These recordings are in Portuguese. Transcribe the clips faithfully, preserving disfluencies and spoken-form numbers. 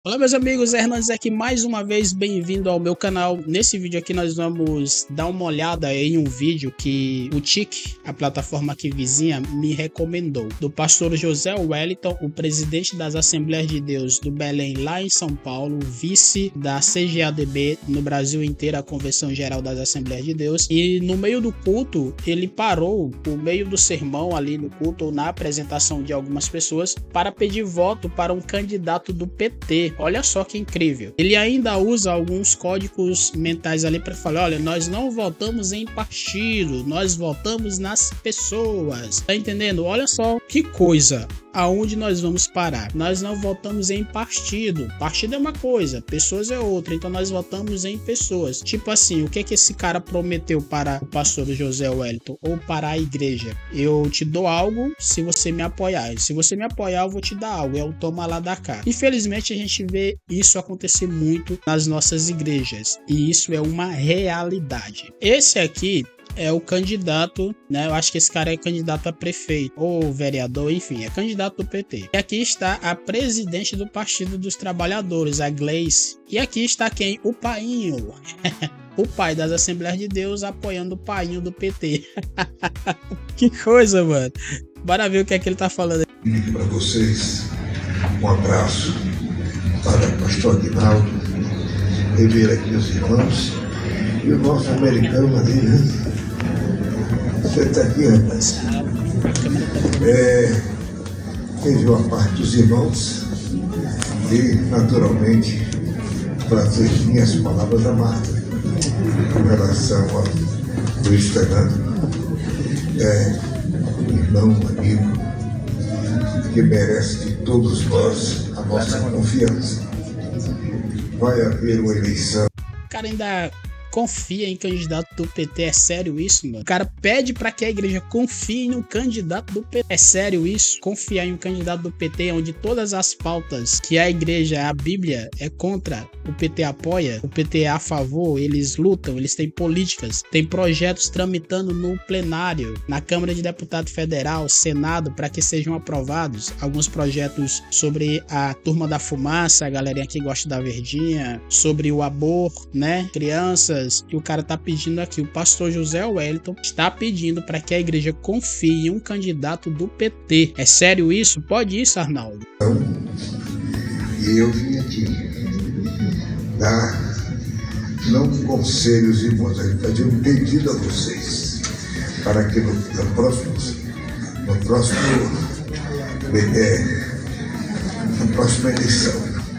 Olá meus amigos, Hernandes aqui mais uma vez, bem-vindo ao meu canal. Nesse vídeo aqui nós vamos dar uma olhada em um vídeo que o TIC, a plataforma aqui vizinha, me recomendou, do pastor José Wellington, o presidente das Assembleias de Deus do Belém lá em São Paulo, vice da C G A D B no Brasil inteiro, a Convenção Geral das Assembleias de Deus. E no meio do culto, ele parou, no meio do sermão ali no culto, ou na apresentação de algumas pessoas, para pedir voto para um candidato do P T. Olha só que incrível. Ele ainda usa alguns códigos mentais ali para falar: olha, nós não votamos em partido, nós votamos nas pessoas. Tá entendendo? Olha só que coisa. Aonde nós vamos parar? Nós não votamos em partido. Partido é uma coisa, pessoas é outra. Então nós votamos em pessoas. Tipo assim, o que é que esse cara prometeu para o pastor José Wellington ou para a igreja? Eu te dou algo se você me apoiar. Se você me apoiar, eu vou te dar algo. É o toma lá da cá. Infelizmente a gente vê isso acontecer muito nas nossas igrejas. E isso é uma realidade. Esse aqui é o candidato, né? Eu acho que esse cara é candidato a prefeito ou vereador, enfim, é candidato do P T. E aqui está a presidente do Partido dos Trabalhadores, a Gleice. E aqui está quem? O painho. O pai das Assembleias de Deus apoiando o painho do P T. Que coisa, mano. Bora ver o que é que ele tá falando. Para vocês, um abraço para o pastor Aguinaldo, rever aqui os irmãos e o nosso americano ali, né? Você está aqui, rapaz. É, rever a parte dos irmãos e, naturalmente, trazer minhas palavras da Marta com relação ao Luiz Fernando, é, irmão, amigo, que merece de todos nós a nossa confiança. Vai haver uma eleição. O cara ainda confia em candidato do P T, é sério isso, mano? O cara pede pra que a igreja confie em um candidato do P T, é sério isso? Confiar em um candidato do P T onde todas as pautas que a igreja, a Bíblia é contra, o P T apoia, o P T é a favor, eles lutam, eles têm políticas, tem projetos tramitando no plenário, na Câmara de Deputados Federal, Senado, para que sejam aprovados alguns projetos sobre a turma da fumaça, a galerinha que gosta da verdinha, sobre o aborto, né, crianças. E o cara tá pedindo aqui, o pastor José Wellington está pedindo para que a igreja confie em um candidato do P T. É sério isso? Pode isso, Arnaldo? E eu vim aqui dar, não conselhos, irmãos, a gente fazer um pedido a vocês, para que no, no próximo, no próximo, é, na próxima eleição,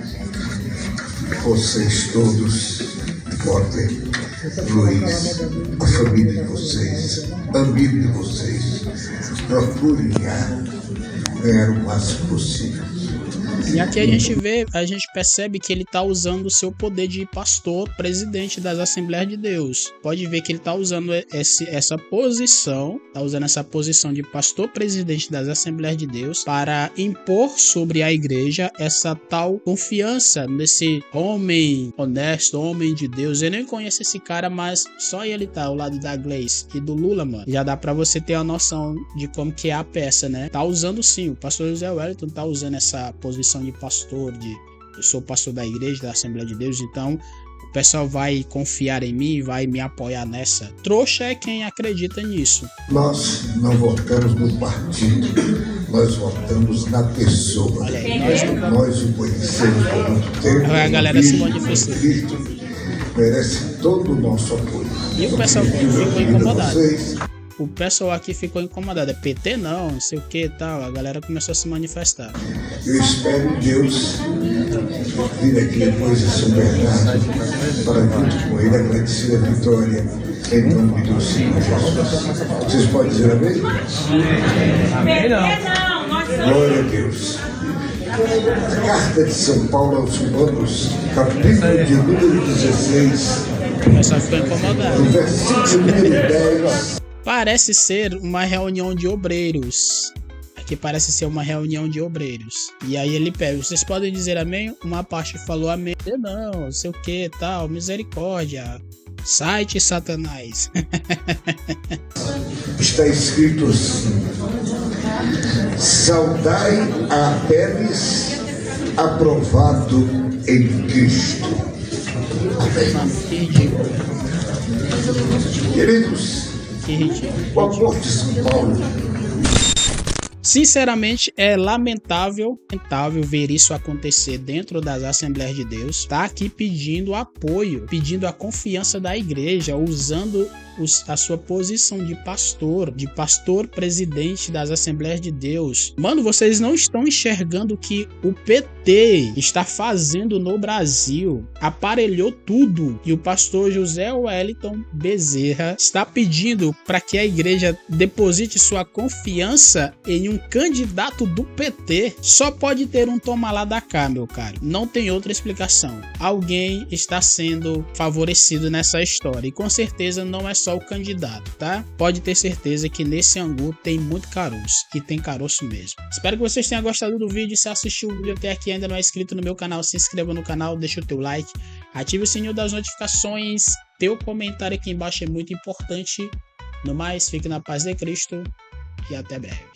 vocês todos votem Luiz, a família de vocês, amigo de vocês, procurem ganhar, ganhar o máximo possível. E aqui a gente vê, a gente percebe que ele tá usando o seu poder de pastor, presidente das Assembleias de Deus. Pode ver que ele tá usando esse, essa posição, tá usando essa posição de pastor, presidente das Assembleias de Deus para impor sobre a igreja essa tal confiança nesse homem honesto, homem de Deus. Eu nem conheço esse cara, mas só ele tá ao lado da Gleice e do Lula, mano. Já dá pra você ter a noção de como que é a peça, né? Tá usando sim, o pastor José Wellington tá usando essa posição de pastor, de eu sou pastor da igreja, da Assembleia de Deus, então o pessoal vai confiar em mim, vai me apoiar nessa. Trouxa é quem acredita nisso. Nós não votamos no partido, nós votamos na pessoa. Olha aí, nós, não... nós o conhecemos por muito tempo. A galera se manifestou. Merece todo o nosso apoio. E o pessoal ficou incomodado. O pessoal aqui ficou incomodado. É P T não, não sei o que e tal. A galera começou a se manifestar. Eu espero Deus vir aqui depois de São Bernardo para junto com ele agradecer a vitória em nome do Senhor Jesus. Vocês podem dizer amém? Amém não. Glória a Deus. Carta de São Paulo aos Romanos, capítulo de número dezesseis. O pessoal ficou incomodado. No versículo número dez. Parece ser uma reunião de obreiros. Aqui parece ser uma reunião de obreiros. E aí ele pega, vocês podem dizer amém? Uma parte falou amém. Eu não, não sei o que tal, misericórdia. Site Satanás. Está escrito assim: saudai a Apeles, aprovado Cristo. Amém. Mano, que ridículo. Queridos, Que ridículo. o amor de São Paulo. Sinceramente, é lamentável, lamentável ver isso acontecer dentro das Assembleias de Deus. Tá aqui pedindo apoio, pedindo a confiança da igreja, usando os, a sua posição de pastor, de pastor presidente das Assembleias de Deus. Mano, vocês não estão enxergando o que o P T está fazendo no Brasil. Aparelhou tudo. E o pastor José Wellington Bezerra está pedindo para que a igreja deposite sua confiança em um candidato do P T. Só pode ter um toma lá da cá, meu caro. Não tem outra explicação. Alguém está sendo favorecido nessa história. E com certeza não é só o candidato, tá? Pode ter certeza que nesse angu tem muito caroço. E tem caroço mesmo. Espero que vocês tenham gostado do vídeo. Se assistiu o vídeo até aqui e ainda não é inscrito no meu canal, se inscreva no canal, deixa o teu like, ative o sininho das notificações. Teu comentário aqui embaixo é muito importante. No mais, fique na paz de Cristo e até breve.